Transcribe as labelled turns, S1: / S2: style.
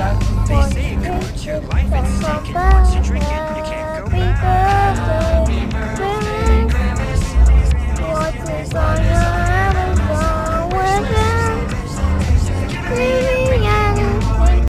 S1: They say it can hurt your life and sick. And once you drink it,